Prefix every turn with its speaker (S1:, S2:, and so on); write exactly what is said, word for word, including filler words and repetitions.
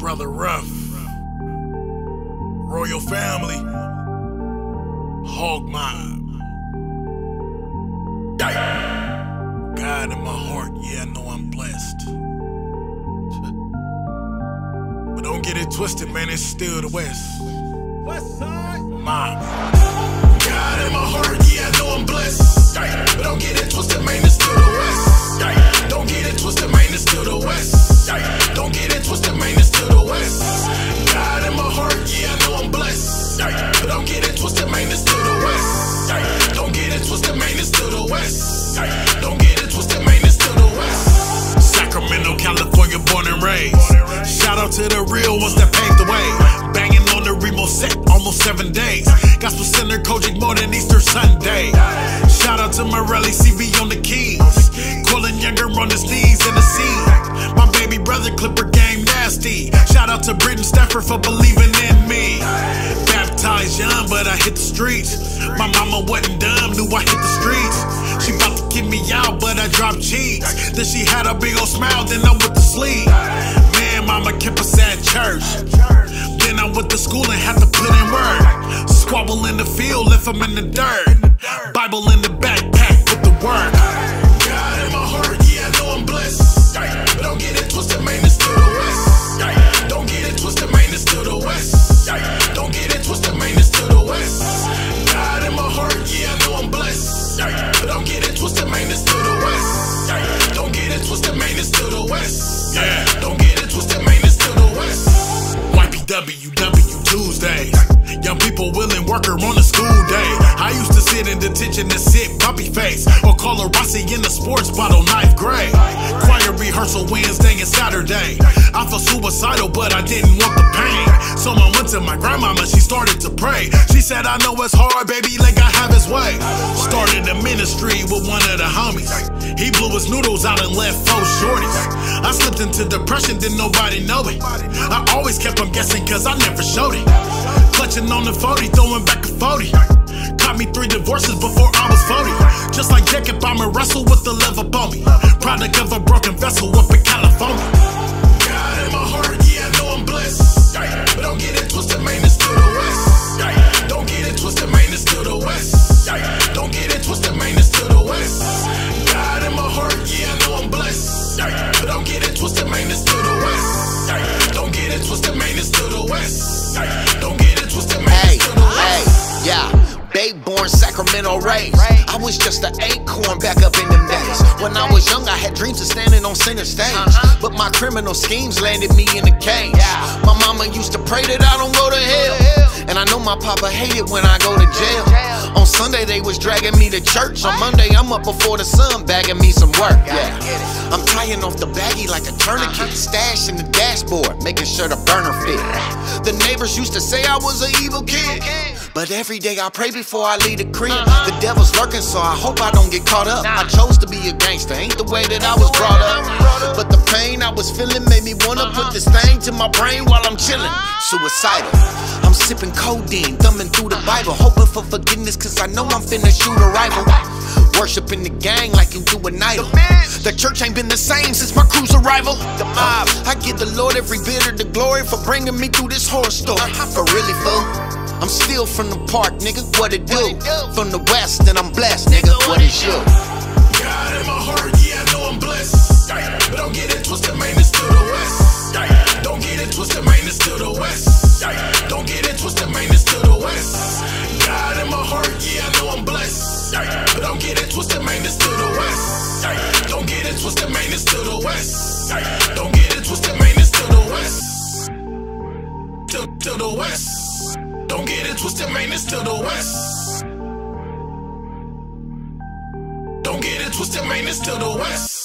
S1: brother Ruff, Royal Family, Hog Mob. God in my heart, yeah, I know I'm blessed. But don't get it twisted, man, it's still the West. West Side Mob. God in my heart, yeah, I know I'm blessed. But don't get it twisted, man, it's still the West. Don't get it twisted, man, it's still the West. Don't get it twisted, man, it's still the West. God in my heart, yeah, I know I'm blessed. But don't get it twisted, man, it's still the West. Don't get it twisted, man, it's still the West. Don't get it twisted, man, it's still the West. Sacramento, California, born and raised. Shout out to the real ones that paved the way. Banging on the Remo set, almost seven days. Gospel Center, coaching more than Easter Sunday. Shout out to Morelli, C B on the keys. Quillen Younger on his knees in the sea. My baby brother, Clipper Game Nasty. Shout out to Britton Stafford for believing in me. Baptized young, but I hit the streets. My mama wasn't dumb, knew I hit the streets. She about to kick me out, but I dropped cheeks. Then she had a big old smile, then I went to sleep. Man, mama kept us at church. Then I went to school and had to put in work. Squabble in the field, left them in the dirt. Bible in the backpack with the work. God in my heart, yeah, I know I'm blessed. But don't get it twisted, man, it's still the West. Don't get it twisted, man, it's still the West. Don't get it twisted, man, it's still the West. God in my heart, yeah, I know I'm blessed. But don't get it twisted, man, it's still the West. Don't get it twisted, man, it's still the West. Yeah, don't get it twisted, man, it's still the West. Y P W W Tuesdays. Young people willing worker on a school day. I used to sit in detention and sit puppy face, or call a Rossi in the sports bottle, ninth grade. Choir rehearsal Wednesday and Saturday. I felt suicidal, but I didn't want the pain. So I went to my grandmama, she started to pray. She said, I know it's hard, baby, let God have his way. Started a ministry with one of the homies. He blew his noodles out and left four shorties. I slipped into depression, didn't nobody know it. I always kept on guessing, cause I never showed it. Clutching on the forty, throwing back a forty. Caught me three divorces before I was forty. Just like Jacob, I'ma wrestle with the love upon me. Product of a broken vessel up in California. God in my heart, yeah, I know I'm blessed. But don't get it twisted, man, it's still the West. Don't get it twisted, man, it's still the West. Don't get it twisted, man, it's still the West. God in my heart, yeah, I know I'm blessed. But don't get it twisted, man, it's still the West. Don't get it twisted, man, it's still the West. Don't get it twisted, man, it's still the West.
S2: Hey, yeah. Babe born, Sacramento raised. I was just an acorn back up in them days. When I was young, I had dreams of standing on center stage, but my criminal schemes landed me in a cage. My mama used to pray that I don't go to hell, and I know my papa hated when I go to jail. On Sunday they was dragging me to church. On Monday I'm up before the sun bagging me some work. Yeah, I'm tying off the baggie like a tourniquet, stash in the dashboard, making sure the burner fit. The neighbors used to say I was an evil kid, but every day I pray before I leave the crib. The devil's lurking, so I hope I don't get caught up. I chose to be a gangster, ain't the way that I was brought up. But the pain I was feeling made me wanna put this thing to my brain while I'm chilling. Suicidal. I'm sipping codeine, thumbing through the Bible, hoping for forgiveness, cause I know I'm finna shoot a rival. Worshiping the gang like you do an idol. The church ain't been the same since my crew's arrival. The mob, I give the Lord every bit of the glory for bringing me through this horror story. For really, fool, I'm still from the park, nigga, what it do? From the West, and I'm blessed, nigga, what is you?
S1: God in my heart, yeah, I know I'm blessed. But don't get it twisted, man, it's still the West. Don't get it twisted, man, it's still the West. Don't get it twisted, man, it's still the West. God in my heart, yeah, I know I'm blessed. But don't get it twisted, man, it's still the West. Don't get it twisted, man, it's still the West. Don't get it twisted, man, it's still the West. Till, till the West. Don't get it twisted, man, it's still the West. Don't get it twisted, man, it's still the West.